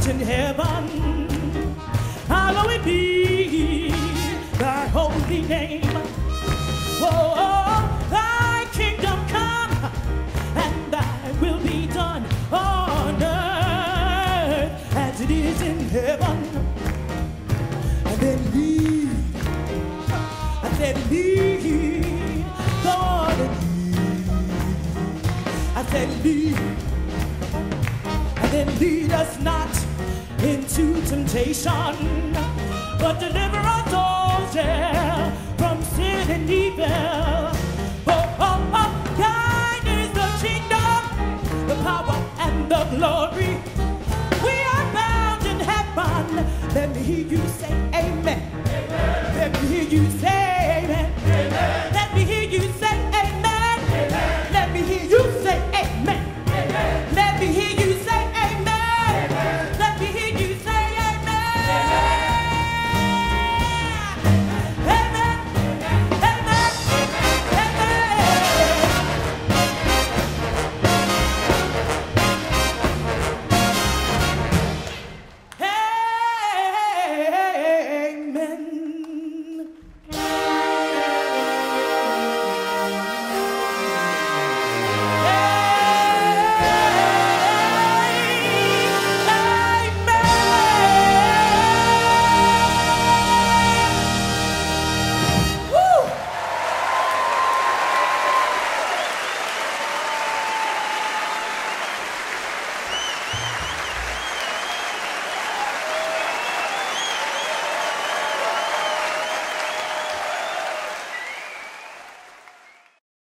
art in heaven, hallowed be thy holy name. Oh, thy kingdom come, and thy will be done on earth as it is in heaven. And then lead, I said lead, Lord, and lead. I said lead, and then lead us not into temptation, but deliver us all, yeah, from sin and evil.